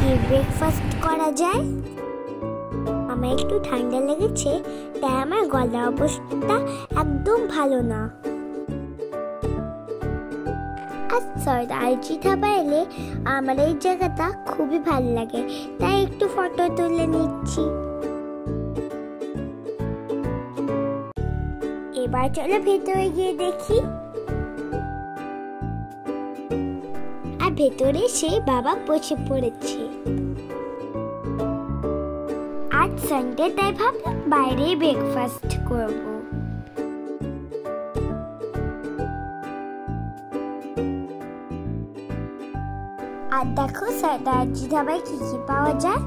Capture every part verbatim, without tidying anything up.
কি ব্রেকফাস্ট করা যায়। আমার একটু ঠান্ডা লেগেছে, তাই আমার গলার অবস্থা একদম ভালো না। আর সরদারজি ধাবা এলে আমার এই জায়গাটা খুবই ভালো লাগে, তাই একটু ফটো তুলে নিচ্ছি। এবার চলো ভেতরে গিয়ে দেখি। আর ভেতরে সে বাবা বসে পড়েছে। আজ সানডে, তাই ভাবলাম বাইরে ব্রেকফাস্ট করব। আর দেখো সরদারজি ধাবায় কি কি পাওয়া যায়।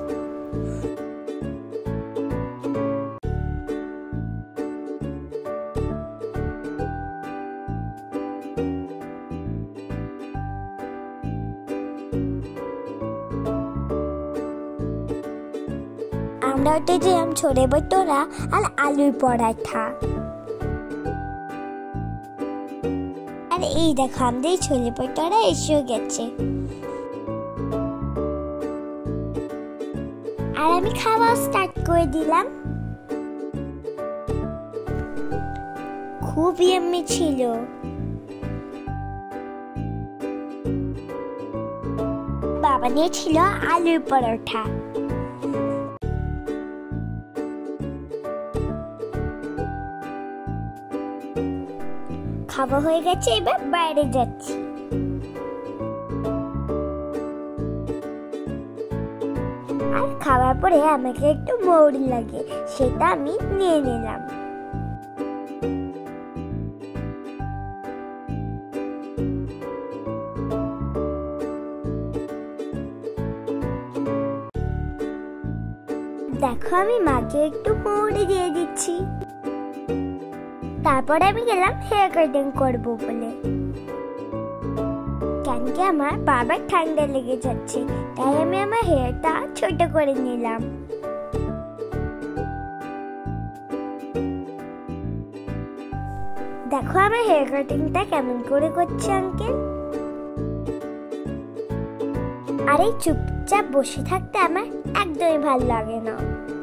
আমরা ওটা যেরকম ছোলে ভটোরা আর আলুর পরাঠা। আর এই দেখো আমাদের ছোলে ভটোরা এসেও গেছে। আর আমি খাওয়া স্টার্ট করে দিলাম। খুব ইয়াম্মি ছিল। বাবা নিয়েছিল আলুর পরোটা। খাওয়া হয়ে গেছে, এবার বাইরে যাচ্ছি। আর খাওয়ার পরে আমাকে একটু মৌরি লাগে, সেটা আমি নিয়ে নিলাম। দেখো আমি মাকে একটু মৌরি দিয়ে দিচ্ছি। তারপরে আমি গেলাম হেয়ার কাটিং করবো বলে, কেন কি আমার বাবার ঠান্ডা লেগে যাচ্ছে, তাই আমি আমার হেয়ারটা ছোট করে নিলাম। দেখো আমার হেয়ার কাটিংটা কেমন করে করছে আঙ্কেল। আর এই চুপচাপ বসে থাকতে আমার একদমই ভালো লাগে না।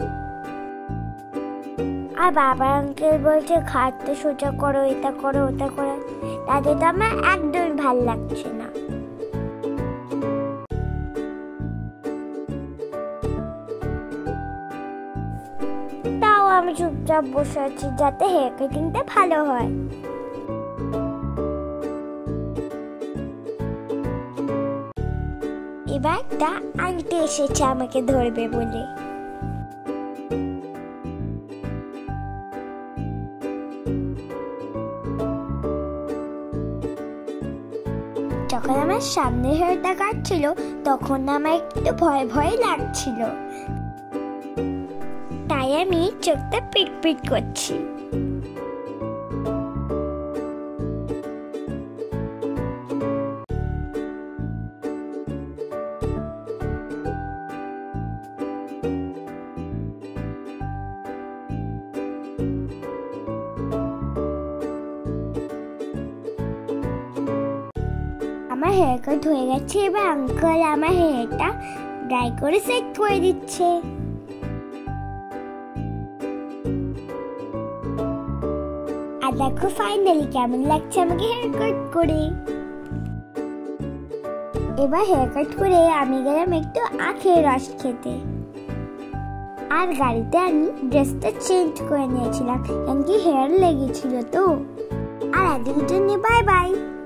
আর বাবা আঙ্কেল বলছে খাটতে সোজা করো, এটা করো, ওটা করো, তাতে তো আমার একদমই ভালো লাগছে না। তাও আমি চুপচাপ বসে আছি যাতে হেয়ার কাটিংটা ভালো হয়। এবার একটা আন্টি এসেছে আমাকে ধরবে বলে। যখন আমার সামনে হেয়ারটা কাটছিল তখন আমার একটু ভয় ভয় লাগছিল, তাই আমি চোখটা পিট পিট করছি। আমার হেয়ার কাট হয়ে গেছে, এবার আঙ্কেল আমার হেয়ারটা ড্রাই করে সেট করে দিচ্ছে। আর দেখো ফাইনালি কেমন লাগছে আমাকে হেয়ার কাট করে। এবার হেয়ার কাট করে আমি গেলাম একটু আখের রস খেতে। আর গাড়িতে আমি ড্রেসটা চেঞ্জ করে নিয়েছিলাম, কারণ কি হেয়ার লেগেছিল তো। আর আজকের জন্য বাই বাই।